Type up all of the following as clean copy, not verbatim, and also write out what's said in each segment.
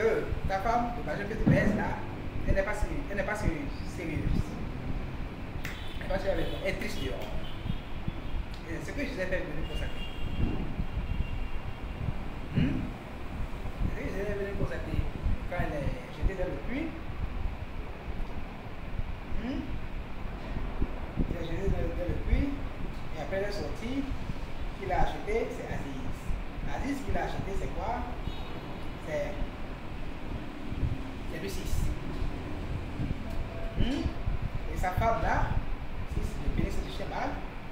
que ta femme, le majeur que tu baises là, elle n'est pas sérieuse. Elle n'est pas sérieuse. Elle n'est pas sérieuse avec toi. Elle est triste dehors. Et ce que Joseph est venu consacrer. C'est ce que Joseph est venu consacrer quand elle est jetée dans le puits. Il est jeté dans le puits. Et après elle est sortie. Qui l'a acheté, c'est Aziz. Aziz qui l'a acheté, c'est quoi? C'est le 6. Et sa femme là, c'est le pénis du cheval.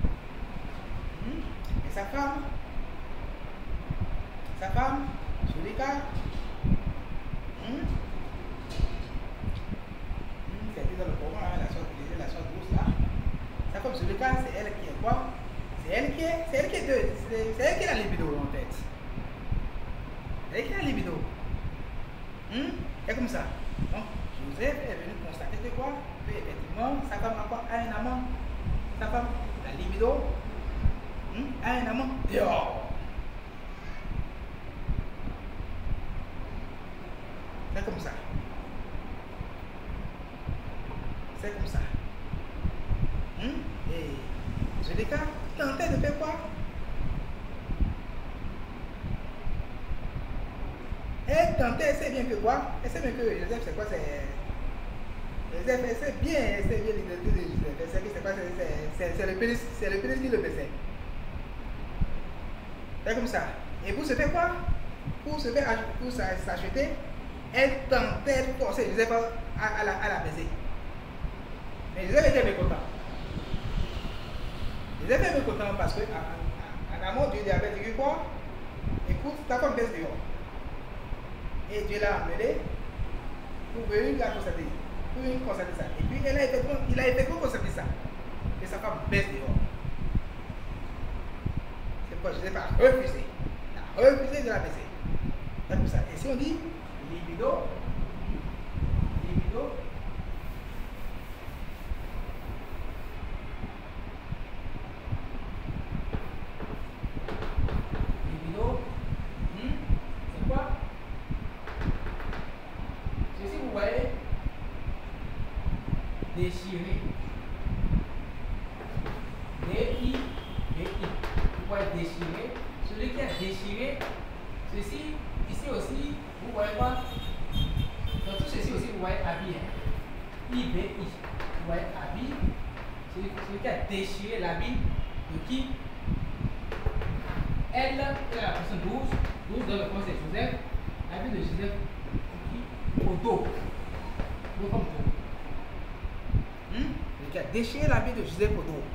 Et sa femme, Zulika, c'est dit dans le Coran, la sorte douce là. Sa femme Zulika, c'est elle qui est quoi? C'est elle qui est la libido en tête. C'est elle qui est la libido. C'est comme ça. Donc, Joseph est venu constater que quoi? Que effectivement, sa femme a quoi? A un amant. Sa femme, la libido, a un amant. Dehors. C'est comme ça. C'est comme ça. Et Zulika tentait de faire quoi? Elle tentait, elle sait bien que quoi? Elle sait bien que Joseph, c'est quoi? Joseph, elle sait bien l'identité de Joseph. Elle sait que c'est quoi? C'est le pénis qui le baissait. C'est comme ça. Et pour se faire quoi? Pour s'acheter, elle tentait de forcer Joseph à la baiser. Mais Joseph était mécontent. Joseph était mécontent parce que en amont, Dieu lui avait dit quoi? Écoute, ta femme baisse dehors. Et Dieu l'a amené pour venir la constater. Pour venir constater ça. Et puis il a effectivement constaté ça. Et sa femme baisse dehors. C'est pourquoi Joseph a refusé. Il a refusé de la baisser. C'est comme ça. Et si on dit libido, libido, c'est quoi? Ceci, vous voyez, déchirer. D-I-D-I. Vous voyez déchirer. Celui qui a déchiré, ceci, ici aussi, vous voyez quoi? Dans tout ceci aussi, vous voyez habit. I-B-I. Vous voyez habit. Celui qui a déchiré l'habit de qui? Elle est la personne 12 dans le fond c'est Joseph. L'habit de Joseph au dos. Dos comme dos. Celui qui a déchiré l'habit de Joseph au dos.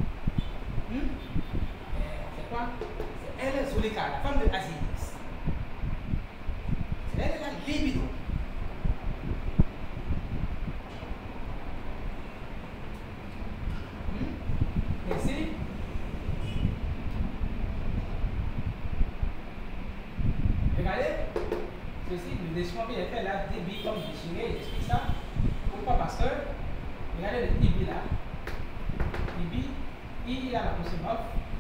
C'est quoi? C'est elle, Zulika, la femme de Aziz. C'est elle la libido. Ici, regardez, ceci, le déchirement qu'il a fait là, débit comme déchiré, j'explique ça. Pourquoi? Parce que, regardez le Ibi là. Ibi, I a la position 9.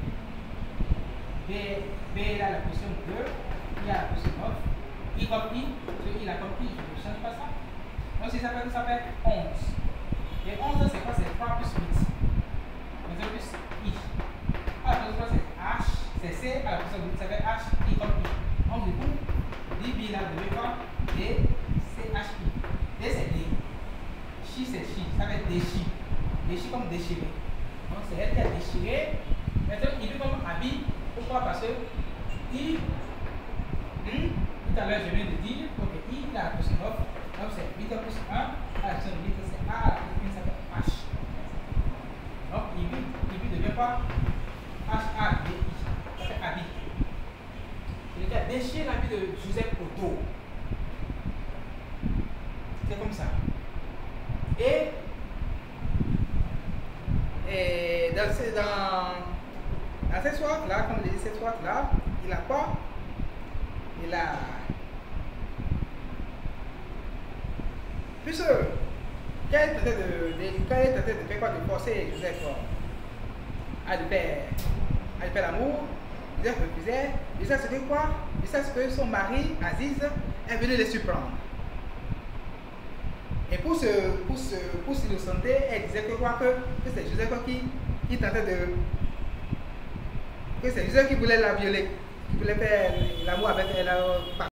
B a la position 2. I a la position 9. I comme I, il a comme I, je ne change pas ça. Donc ça s'appelle 11. Et 11 c'est quoi? C'est 3 plus 8. Donc c'est plus I. À la position 3 c'est H, c'est C, à la position 8 ça fait H, I comme I. Donc du coup, D, là, de quoi? D, C, H, I. D c'est D. Chi c'est Chi, ça fait déchi. Déchi comme déchiré. Donc c'est elle qui a déchiré. Maintenant il veut comme habit. Pourquoi? Parce que I, tout à l'heure je viens de dire, donc I a la position 9. Donc c'est 8 plus 1, à la position 8 c'est A, à la position 1 ça fait H. Donc I devient quoi? H-A-B-I. Ça fait habit. Il a déchiré l'habit de Joseph au dos. C'est comme ça. Et dans cette soirée-là, comme je l'ai dit, cette soirée-là, il a quoi? Il a. Puisque, quand il tentait de faire quoi? De forcer Joseph à lui faire l'amour, Joseph refusait. Joseph se dit quoi? Joseph que son mari, Aziz, est venu les surprendre. Et pour s'innocenter, elle disait que c'est Joseph qui tentait de. Que c'est Joseph qui voulait la violer, qui voulait faire l'amour avec elle.